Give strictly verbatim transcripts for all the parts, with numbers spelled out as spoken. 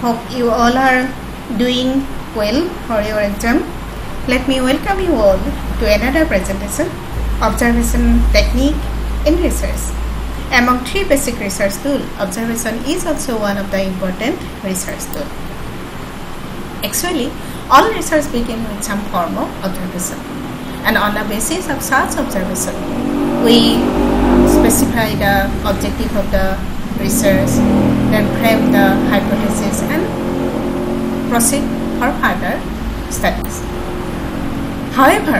Hope you all are doing well for your exam. Let me welcome you all to another presentation, Observation Technique in Research. Among three basic research tools, observation is also one of the important research tools. Actually, all research begins with some form of observation. And on the basis of such observation, we specify the objective of the research, then frame the hypothesis and proceed for further studies. However,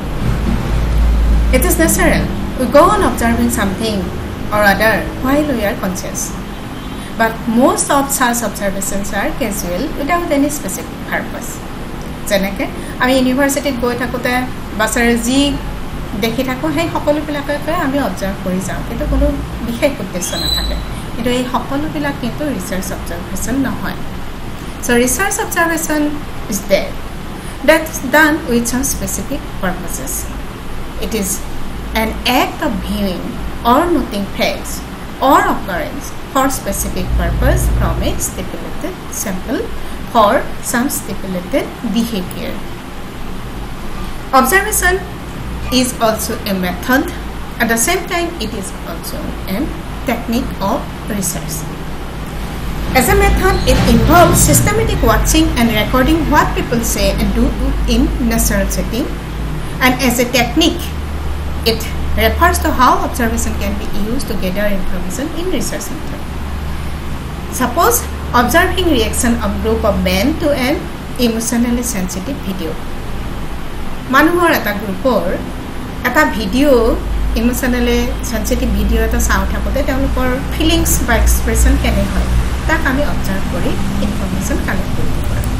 it is natural we go on observing something or other while we are conscious. But most of such observations are casual without any specific purpose. Jeneke, I mean, university go takote basar ji দেখি থাকো সেই সকলো বিলাকে আমি observe কৰি যাওঁ কিন্তু কোনো বিশেষ উদ্দেশ্য নাথাকে কিন্তু এই সকলো বিলাক কিন্তু ৰিসাৰ্চ অবজাৰভেশন নহয় so research observation is there that's done with some specific purposes it is an act of viewing or noting facts or occurrence for specific purpose from a stipulated sample for some stipulated behavior observation is also a method. At the same time, it is also a technique of research. As a method, it involves systematic watching and recording what people say and do in natural setting. And as a technique, it refers to how observation can be used to gather information in research method. Suppose observing reaction of group of men to an emotionally sensitive video. Manuhor eta groupor এটা video emotionally sensitive video এটা চাও থাকোতে তেওঁলোকৰ feelings বা expression কেনে হয় তাক আমি অবজাৰ্ভ কৰি ইনফৰমেশন কালেক্ট কৰিব পাৰোঁ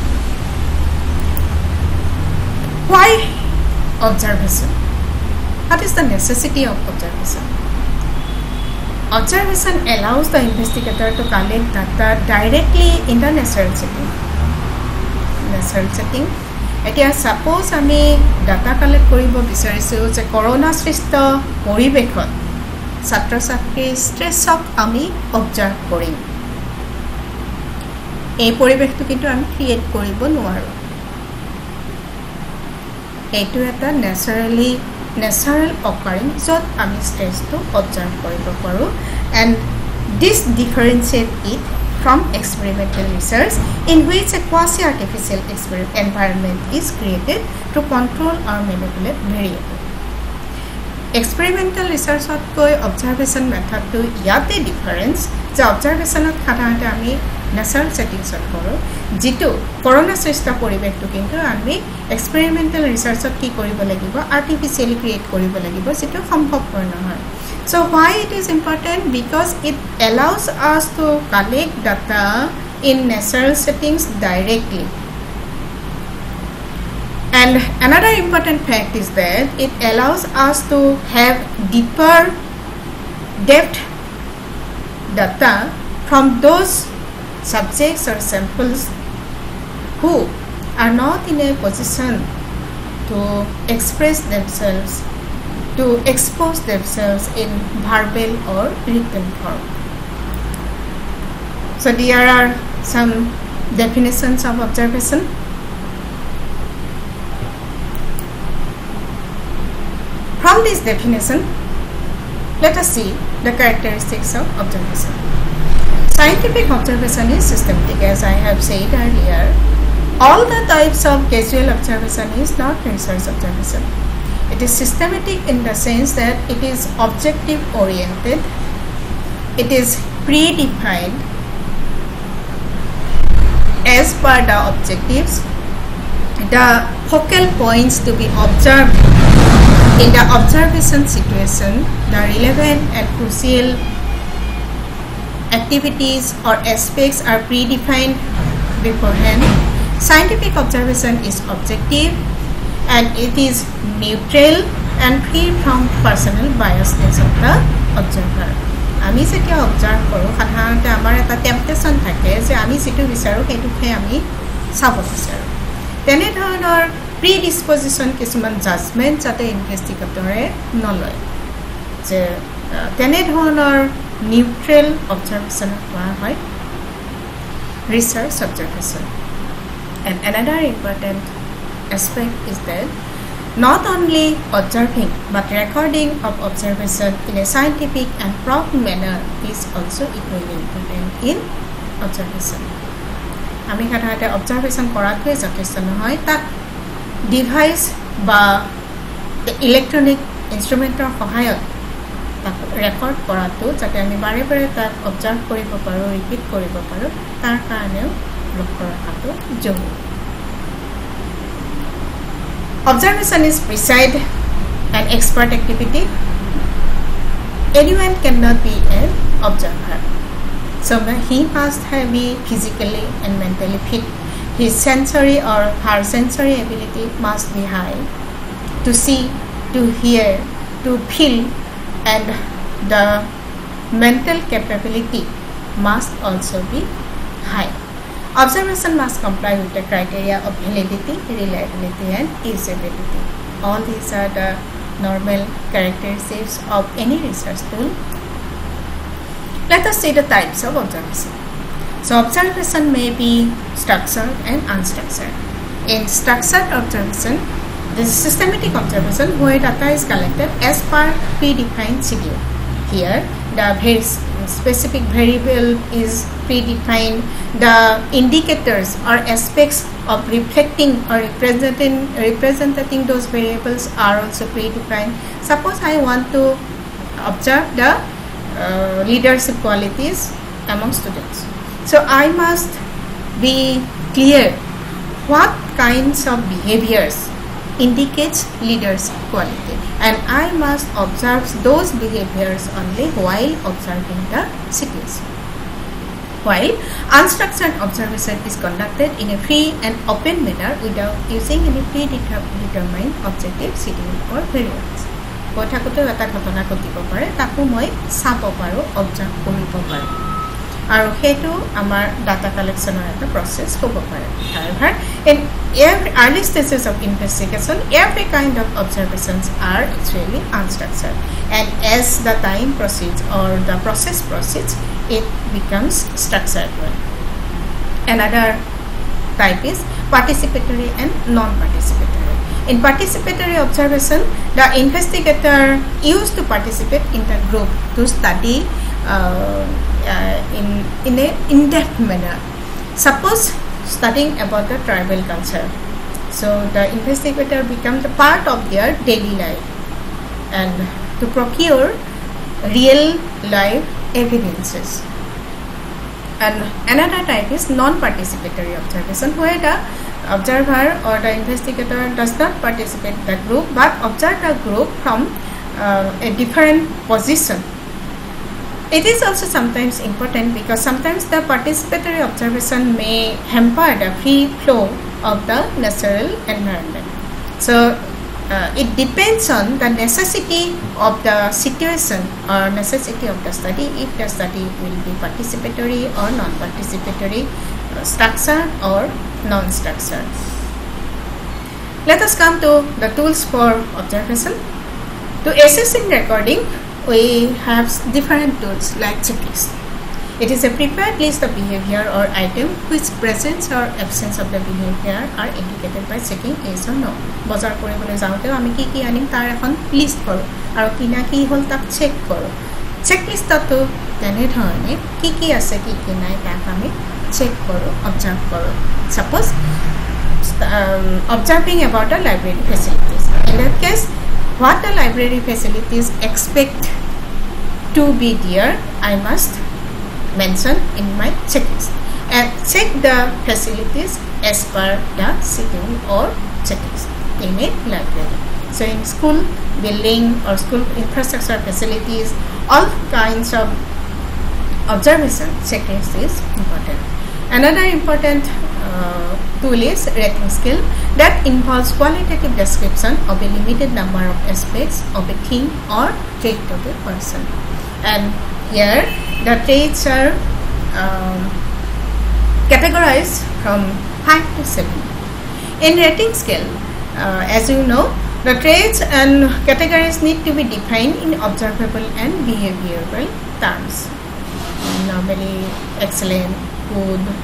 why observation what is the necessity of observation observation allows the investigator to collect data directly in the natural setting natural setting এতিয়া সাপোজ আমি ডাটা কালেক্ট কৰিব বিচাৰিছো যে করোনা সৃষ্ট পৰিবেশত ছাত্ৰ ছাত্ৰী ষ্ট্ৰেছক আমি অবজাৰ্ভ কৰিম এই পৰিবেশটো কিন্তু আমি ক্ৰিয়েট কৰিব নোৱাৰো এইটো এটা ন্যাচাৰালি ন্যাচাৰাল অকাৰিং যত আমি ষ্ট্ৰেছটো অবজাৰ্ভ কৰিব পাৰো and this differentiates it from experimental research in which a quasi-artificial environment is created to control or manipulate variable. Experimental research of koi observation method to yate difference the observation of সাধাৰণতে আমি natural settings ত কৰো যেটো corona সৃষ্টি পৰিবেশটো কিন্তু আমি experimental research ত কি কৰিব লাগিব artificially create কৰিব লাগিব যেটো সম্ভৱপৰ নহয় So why it is important? Because it allows us to collect data in natural settings directly. And another important fact is that it allows us to have deeper depth data from those subjects or samples who are not in a position to express themselves to expose themselves in verbal or written form. So there are some definitions of observation. From this definition, let us see the characteristics of observation. Scientific observation is systematic, as I have said earlier. All the types of casual observation is not research observation. It is systematic in the sense that it is objective oriented, it is predefined as per the objectives, the focal points to be observed in the observation situation, the relevant and crucial activities or aspects are predefined beforehand. Scientific observation is objective and it is neutral and free from personal biasness of the observer. আমি যেটা observe কৰো সাধাৰণতে আমাৰ এটা temptation থাকে যে আমি যেটো বিচাৰো সেইটোকে আমি চাব বিচাৰো তেনে ধৰণৰ প্ৰি ডিসপজিশন কিছুমান জাজমেন্ট যাতে ইনভেষ্টিগেটৰে নলয় যে তেনে ধৰণৰ নিউট্ৰেল অবজাৰভেশন কৰা হয় research observation. And another important aspect is that not only observing but recording of observation in a scientific and proper manner is also equally important in observation. আমি সাধাৰণতে observation কৰাটোৱে যথেষ্ট নহয়, তাক ডিভাইচ বা ইলেক্ট্ৰনিক ইনষ্ট্ৰুমেণ্টৰ সহায়ত তাক ৰেকৰ্ড কৰাটো যাতে আমি বাৰে বাৰে তাক অবজাৰ্ভ কৰিব পাৰোঁ, ৰিপিট কৰিব পাৰোঁ, তাৰ কাৰণেও লক্ষ্য ৰখাটো জৰুৰী। Observation is precise and expert activity. Anyone cannot be an observer. So he must have be physically and mentally fit. His sensory or her sensory ability must be high to see, to hear, to feel, and the mental capability must also be high. Observation must comply with the criteria of validity, reliability, and usability. All these are the normal characteristics of any research tool. Let us see the types of observation. So observation may be structured and unstructured. In structured observation, this is systematic observation where data is collected as per predefined schedule. Here, the very specific variable is predefined. The indicators or aspects of reflecting or representing representing those variables are also predefined. Suppose I want to observe the uh, leadership qualities among students. So I must be clear what kinds of behaviors indicates leadership quality, and I must observe those behaviors only while observing the situation. While unstructured observation is conducted in a free and open manner without using any predetermined objective, schedule or variables. কথাকতে এটা ঘটনা ঘটিব পাৰে, তাকো মই চাব পাৰোঁ, observe কৰিব পাৰোঁ, আৰু সেইটো আমাৰ ডাটা কালেকশ্যনৰ এটা প্ৰচেছ হ'ব পাৰে। However, in every early stages of investigation, every kind of observations are actually unstructured, and as the time proceeds or the process proceeds, it becomes structured one. Another type is participatory and non-participatory. In participatory observation, the investigator used to participate in the group to study uh, uh, in, in a in-depth manner. Suppose studying about the tribal culture. So the investigator becomes a part of their daily life and to procure real life evidences. And another type is non-participatory observation, where the observer or the investigator does not participate in the group but observe the group from uh, a different position. It is also sometimes important because sometimes the participatory observation may hamper the free flow of the natural environment. So uh, it depends on the necessity of the situation or necessity of the study, if the study will be participatory or non-participatory, uh, structured or non-structured. Let us come to the tools for observation. To assessing recording, we have different tools like checklist. It is a prepared list of behavior or item which presence or absence of the behavior are indicated by checking yes or no. বজাৰ কৰিবলৈ যাওঁতে আমি কি কি আনিম তাৰ এখন list কৰোঁ আৰু কিনা কি হ'ল তাক চেক কৰোঁ। চেকলিষ্টটো তেনে ধৰণে কি কি আছে কি কি নাই তাক আমি চেক কৰোঁ, অবজাৰ্ভ কৰোঁ। Suppose um, observing about the library facilities. In that case, what the library facilities expect to be there, I must mention in my checklist and check the facilities as per the schedule or checklist in a library. So in school building or school infrastructure facilities, all kinds of observation checklist is important. Another important uh, tool is rating scale that involves qualitative description of a limited number of aspects of a thing or trait of a person. And here the traits are um, categorized from five to seven. In rating scale, uh, as you know, the traits and categories need to be defined in observable and behavioral terms. Normally, excellent, good,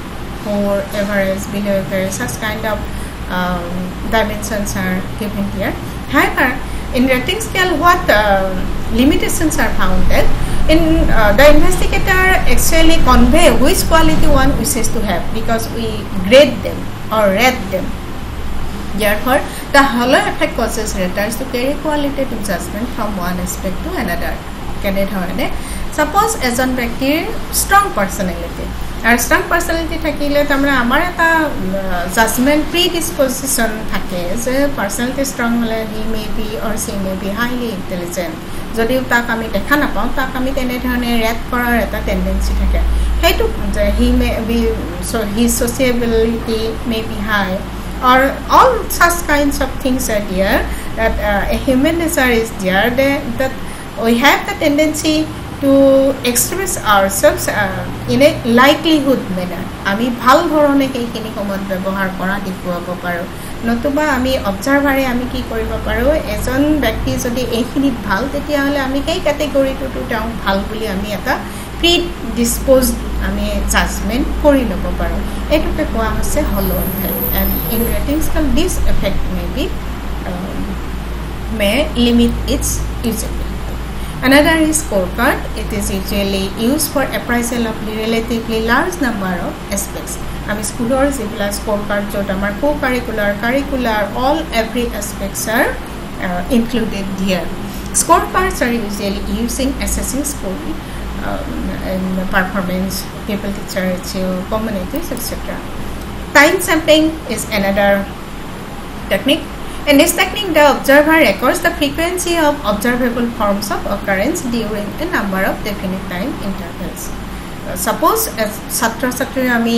poor, average, below average, such kind of um, dimensions are given here. However, in rating scale, what uh, limitations are found that in uh, the investigator actually convey which quality one wishes to have, because we grade them or rate them. Therefore, the halo effect causes raters to carry qualitative judgment from one aspect to another. Suppose as one ব্যক্তিৰ strong personality, and strong personality থাকিলে তামৰা আমাৰ এটা judgment predisposition থাকে যে personality strong হলে he may be or she may be highly intelligent. যদিও তাক আমি দেখা নাপাওঁ, তাক আমি তেনে ধৰণে ৰেট কৰাৰ এটা টেন্ডেন্সি থাকে। সেইটো যে he may be, so his sociability may be high, or all such kinds of things are there, that uh, a human nature is there, that, that we have the tendency to express ourselves uh, in a likelihood manner. আমি ভাল ধৰণে সেইখিনি সময়ত ব্যৱহাৰ কৰা দেখুৱাব পাৰোঁ, নতুবা আমি অবজাৰ্ভাৰে আমি কি কৰিব পাৰোঁ, এজন ব্যক্তি যদি এইখিনিত ভাল, তেতিয়াহ'লে আমি সেই কেটেগৰীটোতো তেওঁ ভাল বুলি আমি এটা প্ৰি ডিছপ'জ আমি জাজমেণ্ট কৰি ল'ব পাৰোঁ। এইটোকে কোৱা হৈছে halo effect. And in rating scale this effect may be may limit its usability. Another is scorecard. It is usually used for appraisal of the relatively large number of aspects. Ami schoolor jibla scorecard jot amar co-curricular, curricular, all every aspects are uh, included here. Scorecards are usually using assessing school um, and performance, people teacher ratio, communities, et cetera. Time sampling is another technique. In this technique, the observer records the frequency of observable forms of occurrence during a number of definite time intervals. Uh, suppose as Satra Satra Ami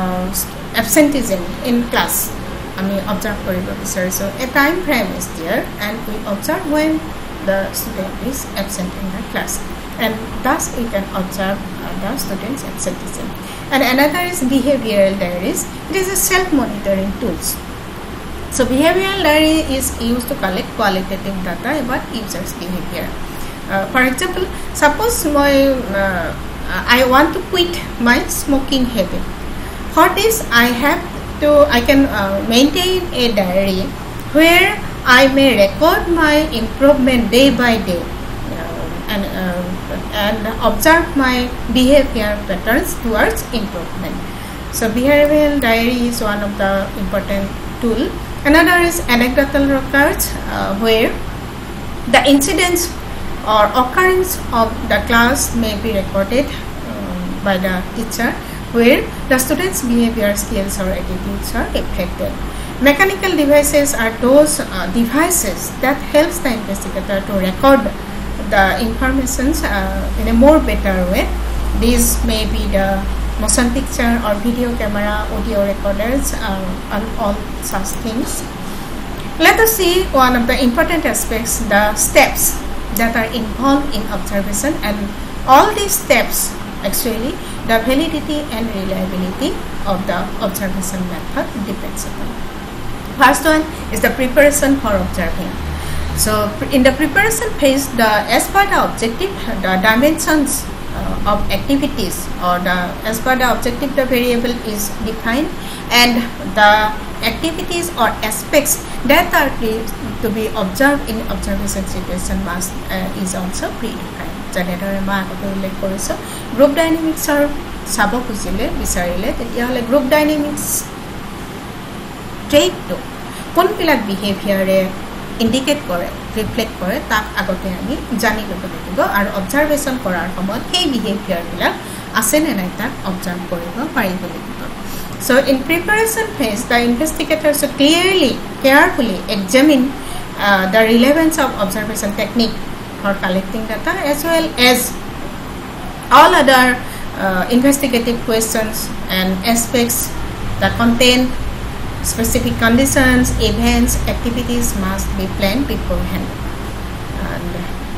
uh, absenteeism in class, Ami observe koribo, so a time frame is there, and we observe when the student is absent in the class, and thus we can observe uh, the student's absenteeism. And another is behavioral diaries. It is a self-monitoring tools. So behavioral diary is used to collect qualitative data about users' behavior. Uh, for example, suppose my, uh, I want to quit my smoking habit. For this, I have to I can uh, maintain a diary where I may record my improvement day by day, uh, and uh, and observe my behavior patterns towards improvement. So behavioral diary is one of the important tool. Another is anecdotal records, uh, where the incidents or occurrence of the class may be recorded um, by the teacher, where the students' behavior, skills or attitudes are reflected. Mechanical devices are those uh, devices that helps the investigator to record the information uh, in a more better way. These may be the motion picture or video camera, audio recorders, uh, and all such things. Let us see one of the important aspects, the steps that are involved in observation, and all these steps actually the validity and reliability of the observation method depends upon. First one is the preparation for observing. So in the preparation phase, the as per the objective, the dimensions Uh, of activities, or the as per the objective, the variable is defined, and the activities or aspects that are to be observed in observation situation must uh, is also predefined. Janedore ma agote ullekh koriso, group dynamics or sabo khujile bisarile tetiahole group dynamics trait to kon pilak behavior e indicate করে, reflect করে, তাক আগতে আমি জানি ল'ব লাগিব, আৰু observation কৰাৰ সময়ত সেই বিহেভিয়াৰবিলাক আছে নে নাই তাক অবজাৰ্ভ কৰিব পাৰিব লাগিব। So in preparation phase, the investigator should clearly, carefully examine uh, the relevance of observation technique for collecting data, as well as all other uh, investigative questions and aspects that contain specific conditions, events, activities must be planned beforehand. And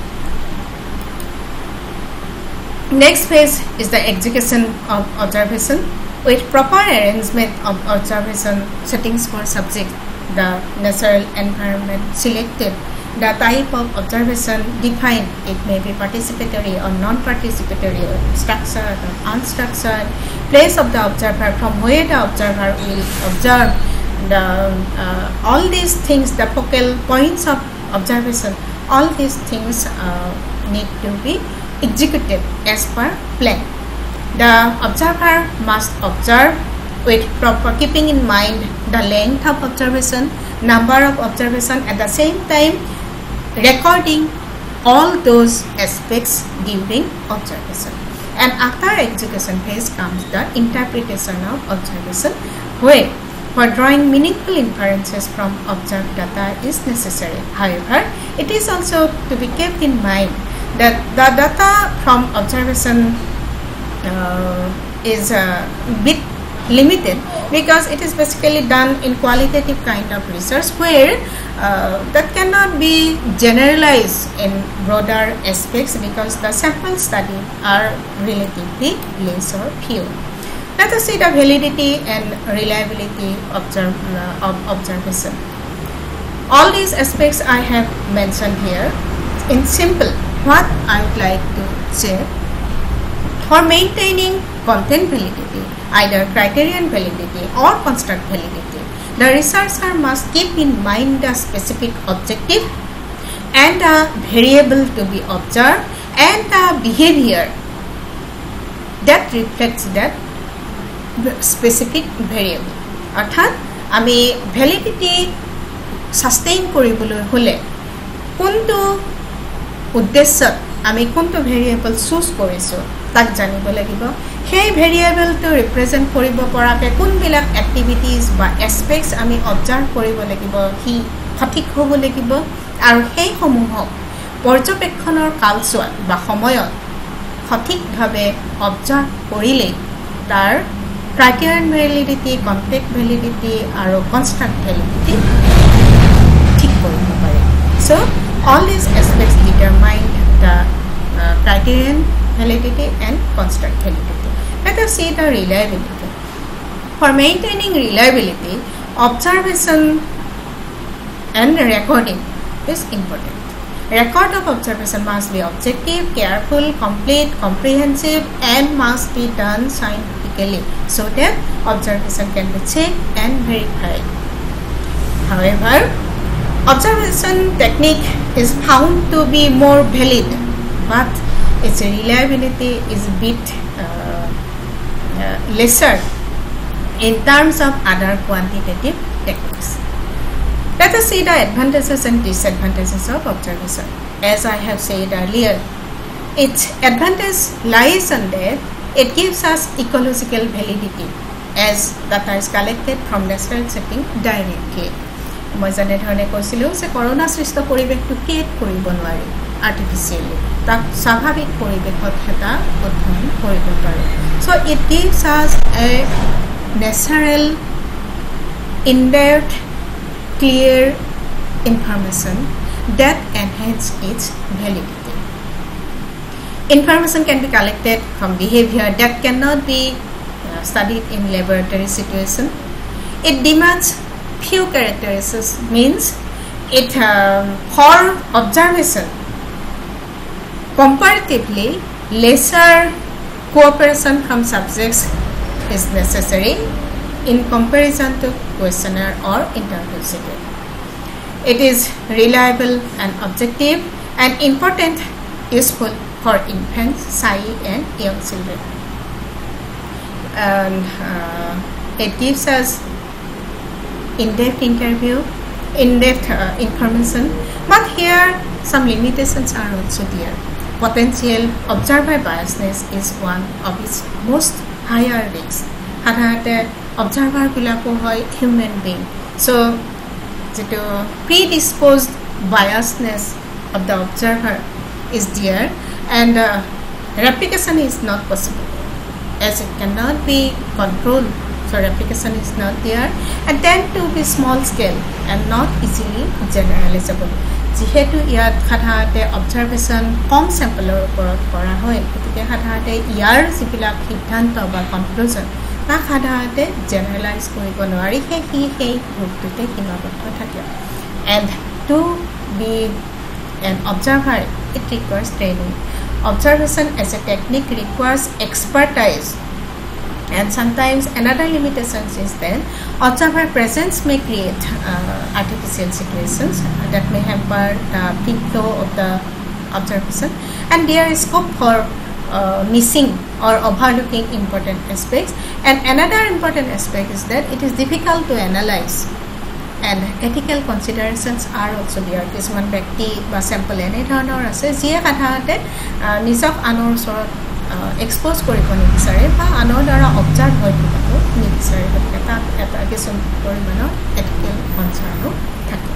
next phase is the execution of observation. With proper arrangement of observation settings for subject, the natural environment selected, the type of observation defined. It may be participatory or non-participatory, or structured or unstructured. Place of the observer, from where the observer will observe. The, uh, all these things, the focal points of observation, all these things uh, need to be executed as per plan. The observer must observe with proper keeping in mind the length of observation, number of observation, at the same time recording all those aspects during observation. And after execution phase comes the interpretation of observation, where for drawing meaningful inferences from observed data is necessary. However, it is also to be kept in mind that the data from observation uh, is a bit limited, because it is basically done in qualitative kind of research, where uh, that cannot be generalized in broader aspects, because the sample study are relatively less or few. Let us see the validity and reliability observe, uh, of observation. All these aspects I have mentioned here. In simple, what I would like to say, for maintaining content validity, either criterion validity or construct validity, the researcher must keep in mind the specific objective and the variable to be observed and the behavior that reflects that specific variable. অর্থাৎ আমি validity sustain কৰিবলৈ হলে কোনটো উদ্দেশ্যত আমি কোনটো variable choose কৰিছো তাক জানিব লাগিব। সেই ভেৰিয়েবলটো ৰিপ্ৰেজেন্ট কৰিব পৰাকে কোনবিলাক এক্টিভিটিজ বা এসপেক্টস আমি অবজাৰ্ভ কৰিব লাগিব, হি সঠিক হ'ব লাগিব, আৰু সেই সমূহক পৰ্যবেক্ষণৰ কালছোৱাত বা সময়ত সঠিকভাৱে অবজাৰ্ভ কৰিলে তাৰ criterion validity, context validity, and construct validity ঠিক কৰিব পাৰে। So all these aspects determine the uh, criterion validity and construct validity. Let us see the reliability. For maintaining reliability, observation and recording is important. Record of observation must be objective, careful, complete, comprehensive, and must be done scientifically, so that observation can be checked and verified. However, observation technique is found to be more valid, but its reliability is a bit uh, uh, lesser in terms of other quantitative techniques. Let us see the advantages and disadvantages of observation. As I have said earlier, its advantage lies on that it gives us ecological validity, as data is collected from natural setting directly. মই জানে ধৰণে কৈছিলোঁ যে corona সৃষ্ট পৰিৱেশটো create কৰিব নোৱাৰি artificially, তাক স্বাভাৱিক পৰিৱেশত এটা অধ্যয়ন কৰিব পাৰে। So it gives us a natural, in-depth, clear information that enhance its validity. Information can be collected from behavior that cannot be uh, studied in laboratory situation. It demands few characteristics, means it um, for observation comparatively lesser cooperation from subjects is necessary in comparison to questionnaire or interview setting. It is reliable and objective and important, useful for infants, child and young children. And uh, it gives us in-depth interview, in-depth uh, information, but here some limitations are also there. Potential observer biasness is one of its most higher risks. সাধাৰণতে observer বিলাকো হয় human being, so যেটো predisposed biasness of the observer is there, and uh, replication is not possible as it cannot be controlled. So replication is not there, and then to be small scale and not easily generalizable. যেহেতু ইয়াত সাধাৰণতে observation কম চেম্পলৰ ওপৰত কৰা হয়, গতিকে সাধাৰণতে ইয়াৰ যিবিলাক সিদ্ধান্ত বা কনক্লুজন তাক সাধাৰণতে জেনেৰেলাইজ কৰিব নোৱাৰি, সেই সেই গ্ৰুপটোতে সীমাবদ্ধ থাকে। And to be an observer, it requires training. Observation as a technique requires expertise. And sometimes another limitation is that observer presence may create uh, artificial situations that may hamper the free flow of the observation, and there is scope for uh, missing or overlooking important aspects. And another important aspect is that it is difficult to analyze, and ethical considerations are also there. Kisman ব্যক্তি বা sample এনে ধৰণৰ আছে যিয়ে সাধাৰণতে নিজক আনৰ ওচৰত এক্সপ'জ কৰিব নিবিচাৰে বা আনৰ দ্বাৰা অবজাৰ্ভ হৈ থকাটো নিবিচাৰে, গতিকে তাত এটা কিছু পৰিমাণৰ এথিকেল কনচাৰ্ণো থাকে।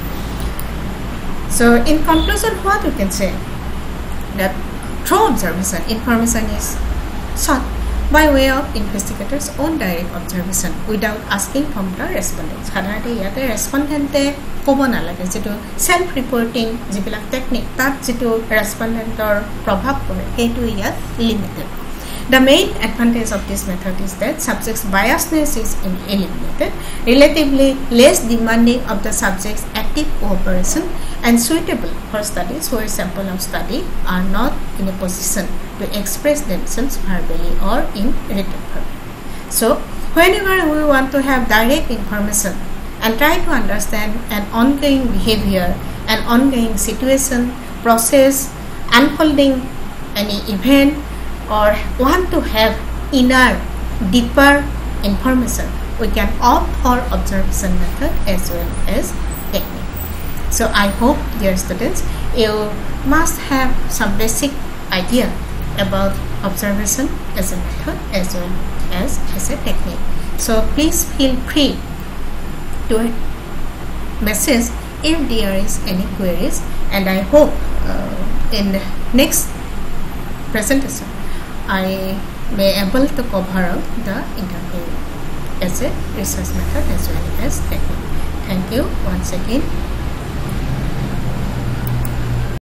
So in conclusion, what we can say that through observation, information is sought by way of investigators' own direct observation without asking from the respondents. সাধাৰণতে ইয়াতে ৰেছপণ্ডেণ্টে ক'ব নালাগে, যিটো চেল্ফ ৰিপৰ্টিং যিবিলাক টেকনিক তাত যিটো ৰেছপণ্ডেণ্টৰ প্ৰভাৱ পৰে সেইটো ইয়াত limited. The main advantage of this method is that subject's biasness is eliminated, relatively less demanding of the subject's active cooperation, and suitable for studies where sample of study are not in a position to express themselves verbally or in written form. So, whenever we want to have direct information and try to understand an ongoing behavior, an ongoing situation, process, unfolding any event, or want to have inner, deeper information, we can opt for observation method as well as technique. So I hope, dear students, you must have some basic idea about observation as a method as well as as a technique. So please feel free to message if there is any queries, and I hope uh, in the next presentation I may able to cover out the interview as a research method as well as technique. Thank you once again.